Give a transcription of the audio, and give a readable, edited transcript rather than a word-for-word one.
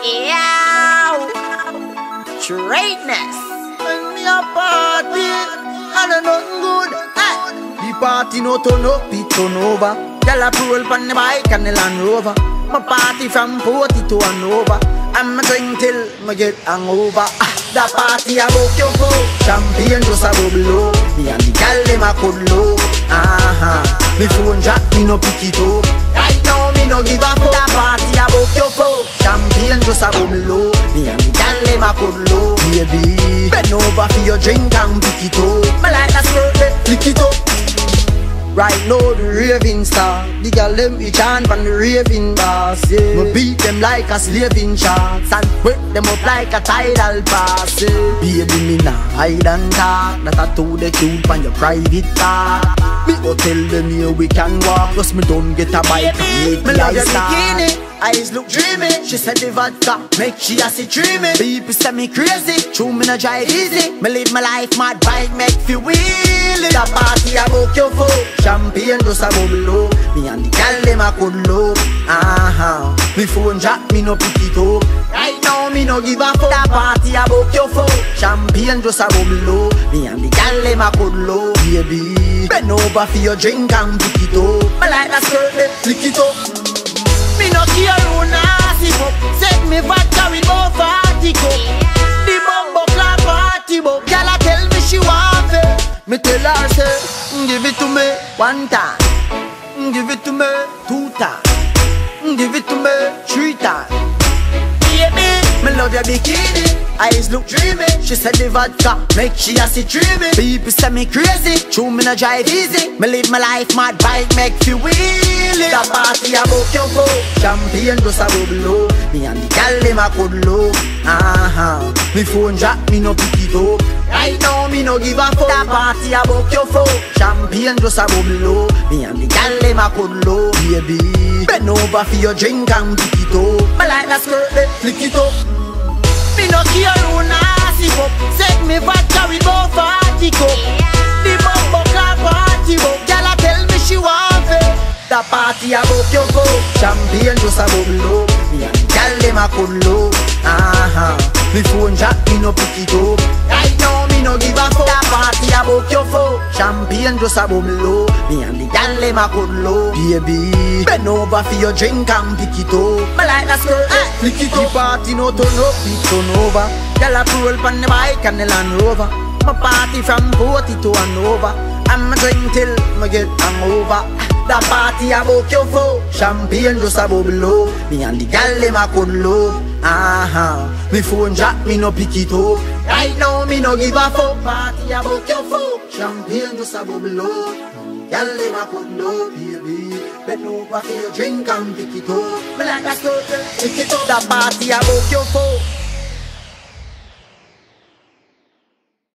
Yeah, straightness. When me a party, I know nothing good. The party no turn up, it turn over. Girl a roll on the bike and the Land Rover. My party from Porty to Hanover. I'ma drink till me get hangover. The party I book you for. Champagne just a bubble up. Me and the gal dem a cuddle up. Me phone jack, me no pick it up. Right now me no give a fuck. The party I book you for. Champagne just a bubble up. Me and the gal dem a cuddle up. Baby, bend over for your drink and pick it up. Me like that skirt, lick it up. Right now the raving star. The girl them each hand from the raving boss, yeah. Me beat them like a slaving shots and break them up like a tidal pass, yeah. Baby me nah hide and talk. That I told the cute on your private car. Me go tell them here we can walk. Plus me don't get a bike. Me love your bikini, eyes look dreamy. She said the vodka make she a see dreamy. People say me crazy, true me no drive easy. Me live my life mad bike make feel wheelie. The party I book you for. Champagne just a bubble up. Me and the gal dem a cuddle up. Me phone jack, me no pick it up. Right now me no give a fuck. The party I book you for. Champagne just a bubble up. Me and the gal dem a cuddle up. Baby, bend over for your drink and pick it up. Me like that skirt, lick it up. Me no care who nasty fuck. Set me vodka with more 40 cup. The bumbo clap party buck. Gal a tell me she want it. Me tell her say, give it to me one time, give it to me 2 times, give it to me 3 times. Baby, me love your bikini, eyes look dreamy. She said the vodka make she a see dreamy. People say me crazy, true me no drive easy. Me live my life mad bike make feel wheelie. The party I book you for. Champagne just a bubble up. Me and the gal dem a cuddle up. Me phone jack, me no pick it up. Right now me no give a fuck. The party I book you for. Champagne just a bubble up. Me and the gal dem a cuddle up. Baby, bend over for your drink and pick it up. Me like that skirt, flick it up. Me no care who nasty fuck. Set me vodka with more 40 cup. The bumbo clap party buck. Gal a tell me she want it. The party I book you for. Champagne just a bubble up. Me and the gal dem a cuddle up. Me phone jack, me no pick it up. Right now me no give a fuck. The party I book you for. Champagne just a bubble up. Me and the gal dem a cuddle up. Baby, bend over for your drink and pick it up. Me like that skirt, flick it up. The party no turn up, it turn over. Girl a roll on the bike and the Land Rover. My party from Porty to Hanover. I'ma drink till me get hangover. The party I book you for. Champagne just a bubble up. Me and the gal dem a cuddle up. Me phone jack, me no pick it up. Right now me no give a fuck. Party I book you for. Champagne just a bubble up. Gal dem a cuddle up, baby. Bend over for your drink and pick it up. Me like that skirt, pick it up. The party I book you for.